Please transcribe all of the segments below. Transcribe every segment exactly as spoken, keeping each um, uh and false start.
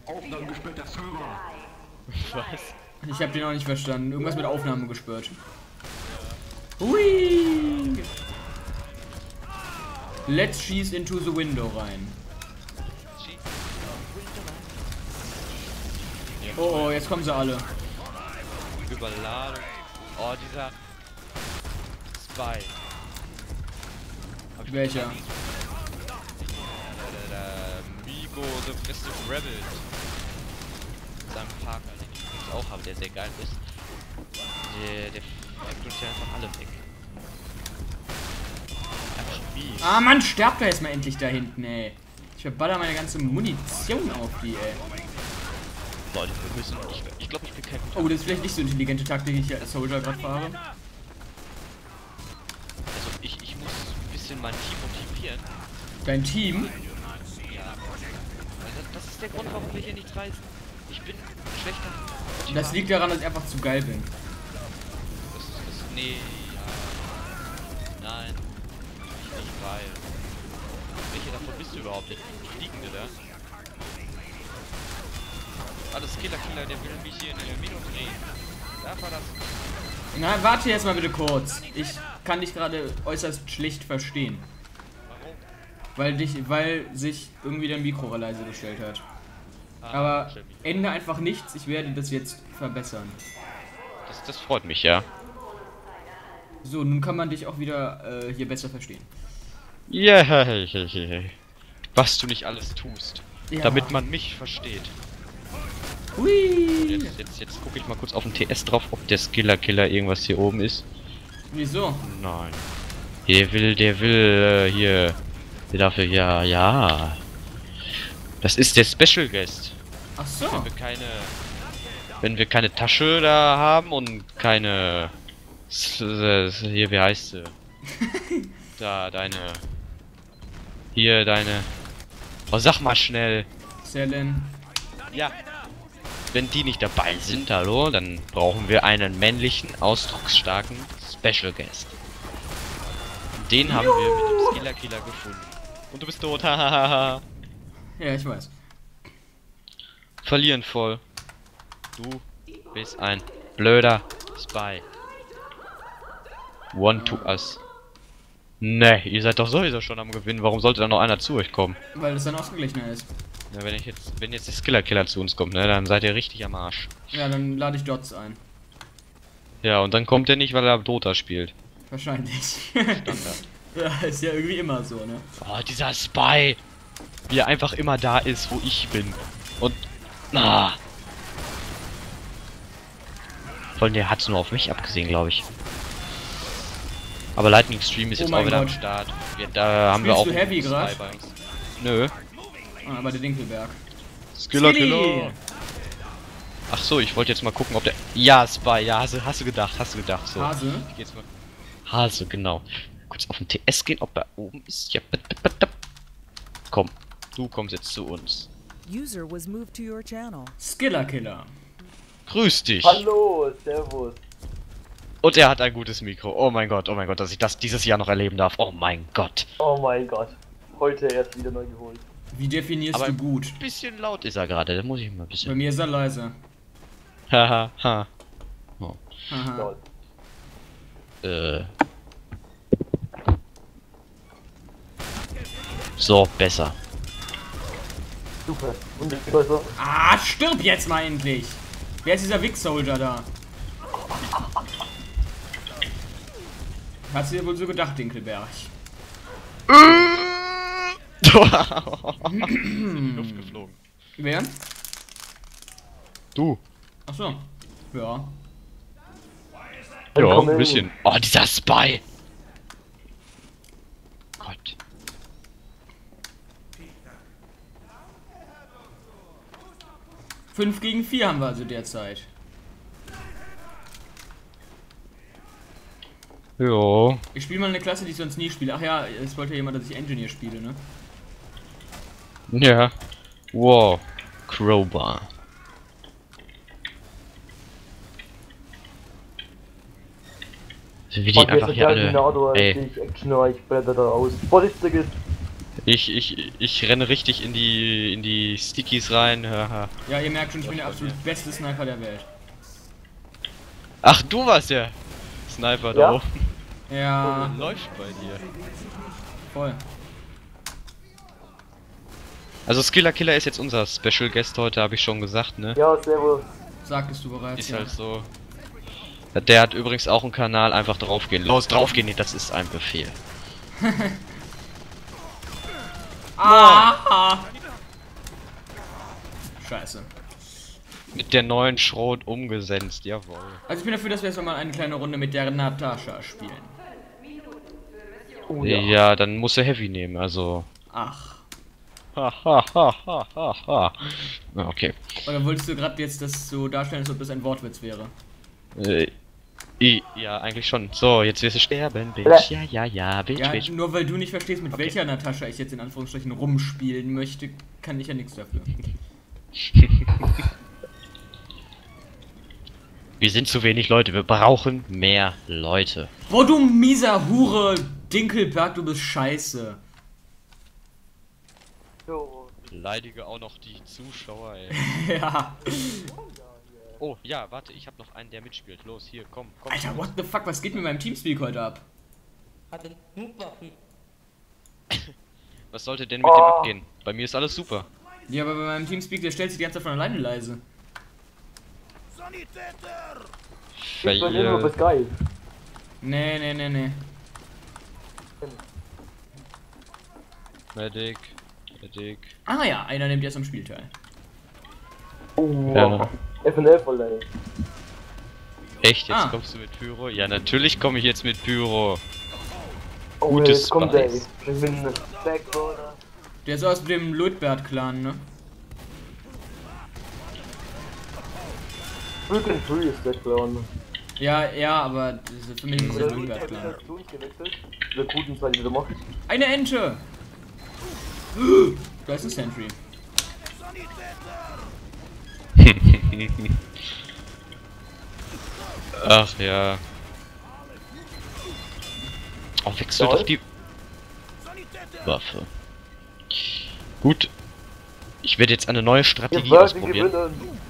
Aufnahme gesperrter Server. Was? Ich hab den auch nicht verstanden. Irgendwas mit Aufnahme gesperrt. Hui! Let's schieß into the window rein. Oh, oh, jetzt kommen sie alle. Überladung. Oh, dieser Spy. Welcher? Der, der, der Migo the Festive Rebel. Mit seinem Parker, den ich übrigens auch habe, der sehr geil ist. Der, der fängt uns ja einfach alle weg. Einfach mies. Ah Mann, sterbt doch jetzt mal endlich da hinten, ey. Ich verballer meine ganze Munition auf die, ey. Leute, wir müssen. Ich, ich glaube, ich bin kein guter. Oh, das ist vielleicht nicht so intelligente Taktik, die ich als Soldier gerade fahre. Also ich, ich muss ein bisschen mein Team motivieren. Dein Team? Ja. Also das ist der Grund, warum wir hier nicht reisen. Ich bin ein schlechter Motivator. Das liegt daran, dass ich einfach zu geil bin. Das ist das. Nee, ja. Nein. Ich nicht geil. Welche davon bist du überhaupt? Der Fliegende da? Ah, das Killer Killer, der will mich hier in der Mino drehen. Da war das. Na, warte jetzt mal bitte kurz. Ich kann dich gerade äußerst schlecht verstehen. Warum? Weil dich, weil sich irgendwie dein Mikro leise gestellt hat. Ah, Aber schön. Ende einfach nichts, ich werde das jetzt verbessern. Das, das freut mich, ja. So, nun kann man dich auch wieder äh, hier besser verstehen. Ja, yeah. Was du nicht alles tust, Ja. damit man mich versteht. Hui! Jetzt, jetzt, jetzt gucke ich mal kurz auf den T S drauf, ob der Skiller Killer irgendwas hier oben ist. Wieso? Nein. Der will, der will, äh, hier. Der dafür, ja, ja. Das ist der Special Guest. Ach so. Wenn wir keine. Wenn wir keine Tasche da haben und keine. S s hier, wie heißt sie? Da, deine. Hier, deine. Oh, sag mal schnell. Selen. Ja. Wenn die nicht dabei sind, hallo, dann brauchen wir einen männlichen, ausdrucksstarken Special Guest. Den haben wir mit dem Skiller Killer gefunden. Und du bist tot, hahaha. Ja, ich weiß. Verlieren voll. Du bist ein blöder Spy. One to us. Ne, ihr seid doch sowieso schon am Gewinnen. Warum sollte da noch einer zu euch kommen? Weil es dann ausgeglichener ist. Ja, wenn ich jetzt, wenn jetzt der Skiller Killer zu uns kommt, ne, dann seid ihr richtig am Arsch. Ja, dann lade ich Dots ein. Ja, und dann kommt er nicht, weil er Dota spielt. Wahrscheinlich. Standard. Ja, ist ja irgendwie immer so, ne? Oh, dieser Spy! Wie er einfach immer da ist, wo ich bin. Und. Ah. Vor allem, der hat's nur auf mich abgesehen, glaube ich. Aber Lightning Stream ist Oh jetzt mein auch wieder Gott. am Start. Wir, da haben wir Spielst auch. du Heavy einen Spy grad? bei uns. Nö. Ah, bei der Dinkelberg. Skiller Skilly! Killer! Ach so, ich wollte jetzt mal gucken, ob der. Ja, Spy, ja, hast du, hast du gedacht, hast du gedacht. So. Hase? Ich geh jetzt mal. Hase, genau. Kurz auf den T S gehen, ob er oben ist. Ja, bitte, bitte. Komm, du kommst jetzt zu uns. User was moved to your channel. Skiller Killer. Grüß dich. Hallo, servus. Und er hat ein gutes Mikro. Oh mein Gott, oh mein Gott, dass ich das dieses Jahr noch erleben darf. Oh mein Gott. Oh mein Gott. Heute erst wieder neu geholt. Wie definierst Aber du gut? ein bisschen laut ist er gerade, da muss ich mal ein Bei bisschen. mir ist er leise. Haha, ha. Haha. Lol. Äh. So, besser. Super. Und jetzt besser. Ah, stirb jetzt mal endlich! Wer ist dieser Wick-Soldier da? Hast du dir wohl so gedacht, Dinkelberg? Ist in die Luft geflogen. Wer? Du. Achso. Ja. Dann Ja, komm ein hin. bisschen. Oh, dieser Spy. Gott. fünf gegen vier haben wir also derzeit. Ja. Ich spiele mal eine Klasse, die ich sonst nie spiele. Ach ja, es wollte ja jemand, dass ich Engineer spiele, ne? Ja. Wow. Crowbar. Also wie die Und hier ist einfach der hier alle. Terminator, Ey. ich Action, ich blätter da aus. Vorsichtig ist. Ich, ich, ich renne richtig in die in die Stickies rein. Haha. Ja, ihr merkt schon, ich bin der absolut beste Sniper der Welt. Ach, du warst der Sniper da Ja. oben. Ja, Läuft bei dir. voll. Also Skiller Killer ist jetzt unser Special Guest heute, habe ich schon gesagt, ne? Ja, servus. Sagtest du bereits. Ist ja. halt so. Der hat übrigens auch einen Kanal, einfach draufgehen. Los, draufgehen, nee, das ist ein Befehl. Ah! Scheiße. Mit der neuen Schrot umgesetzt, jawohl. Also ich bin dafür, dass wir jetzt mal eine kleine Runde mit der Natascha spielen. Oh, Ja. ja. dann muss er Heavy nehmen, also. Ach. Ha ha ha ha ha ha. Ah, okay. Oder wolltest du gerade jetzt das so darstellen, als ob das ein Wortwitz wäre? Äh, i, ja, eigentlich schon. So, jetzt wirst du sterben, Bitch. Ja, ja, ja, Bitch, Ja, Bitch. nur weil du nicht verstehst, mit Okay. welcher Natascha ich jetzt in Anführungsstrichen rumspielen möchte, kann ich ja nichts dafür. Wir sind zu wenig Leute, wir brauchen mehr Leute. Boah, du mieser Hure, Dinkelberg, du bist scheiße. So. Leidige auch noch die Zuschauer, ey. Ja. Oh, ja, warte, ich habe noch einen, der mitspielt. Los, hier, komm, komm. Alter, what the fuck, was geht mit meinem Teamspeak heute ab? Hatte Flugwaffen. Was sollte denn mit dem Oh. abgehen? Bei mir ist alles super. Ja, aber bei meinem Teamspeak, der stellt sich die ganze Zeit von alleine leise. Ich bin immer bis geil. Nee, nee, nee, nee. Medic, Medic. Ah ja, einer nimmt jetzt am Spiel teil. Oh, Ja. F N L voll, ey. Echt, jetzt Ah. kommst du mit Pyro? Ja, natürlich komme ich jetzt mit Pyro. Oh, Gutes jetzt kommt ey. Spice. Ich bin Backroller. Der ist aus dem Ludbert-Clan, ne? Broken Free ist der Clown. Ja, ja, aber das ist für mich ist der Oder wie Ludbert-Clan. zu uns gewechselt. Der guten Zeit wieder macht. Eine Ente! Da ist ein Sentry. Ach ja. Oh, wechsel Toll. doch die Waffe. Gut. Ich werde jetzt eine neue Strategie Jetzt wird sie ausprobieren. gewinnen.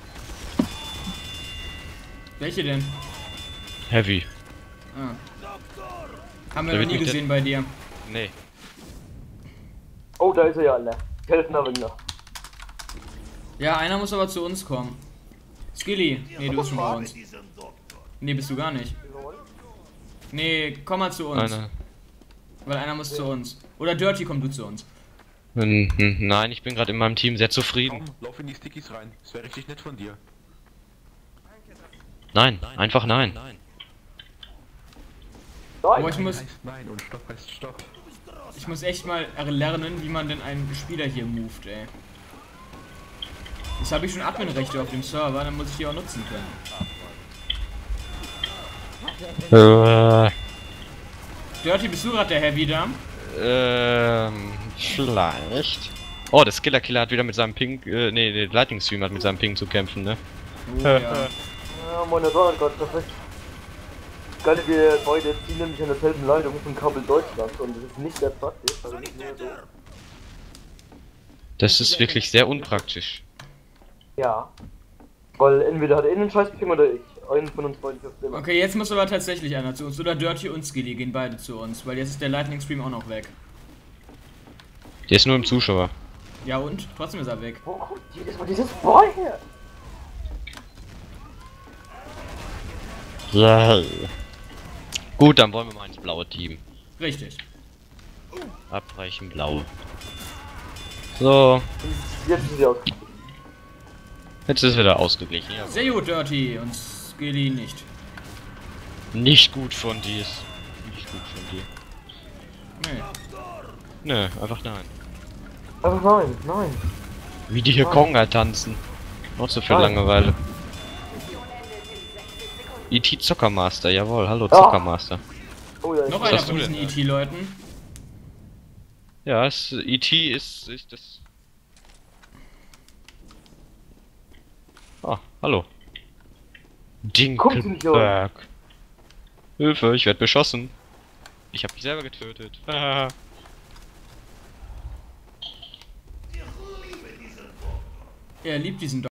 Welche denn? Heavy. Ah. Haben wir Da noch wird nie mich gesehen bei dir. Nee. Oh, da ist er ja, alle. Helfen aber noch. Ja, einer muss aber zu uns kommen. Skilly. Nee, du bist schon bei uns. Nee, bist du gar nicht. Nee, komm mal zu uns. Eine. Weil einer muss zu uns. Oder Dirty, komm du zu uns. Hm, hm, Nein, ich bin gerade in meinem Team sehr zufrieden. Komm, lauf in die Stickies rein. Das wäre richtig nett von dir. Nein, einfach nein. Aber Nein. ich muss, Heißt nein und Stopp heißt Stopp. ich muss echt mal lernen, wie man denn einen Spieler hier moved, ey. Jetzt habe ich schon Adminrechte auf dem Server, dann muss ich die auch nutzen können. Äh, Dirty, bist du gerade der Heavy da? ähm, vielleicht. Oh, der Skiller Killer hat wieder mit seinem Ping, äh, nee, der Lightning Stream hat mit seinem Ping zu kämpfen, ne? Oh, ja. Ja, meine Damen Gott, perfekt. Geil, wir beide ziehen nämlich an derselben Leitung von Kabel Deutschland und das ist nicht sehr praktisch. Also nicht nur so. Das ist wirklich sehr unpraktisch. Ja. Weil entweder hat er einen scheiß Ping oder ich. Einen von uns beiden hilft immer. Okay, jetzt muss aber tatsächlich einer zu uns. Oder Dirty und Skilly gehen beide zu uns, weil jetzt ist der Lightning Stream auch noch weg. Der ist nur im Zuschauer. Ja und? Trotzdem ist er weg. Wo kommt jedes Mal dieses Boy her? Ja. Gut, dann wollen wir mal ins blaue Team. Richtig. Abbrechen blau. So, Jetzt ist sie aus. jetzt ist wieder ausgeglichen. Ja. Sehr gut, Dirty und Skilly nicht. Nicht gut von dir. Ist nicht gut von dir. Nee. Nö, einfach nein. Aber nein, nein. Wie die hier Nein. Konga tanzen. Noch so viel Nein. Langeweile. E T Zockermaster, jawohl, hallo Ah. Zockermaster. Oh ja, Noch ich einer hast von du diesen denn, E T-Leuten. Ja, es, E T ist, ist das. Ah, hallo. Kommt sie nicht Dinkelberg. Hilfe, ich werde beschossen. Ich habe mich selber getötet. Er liebt diesen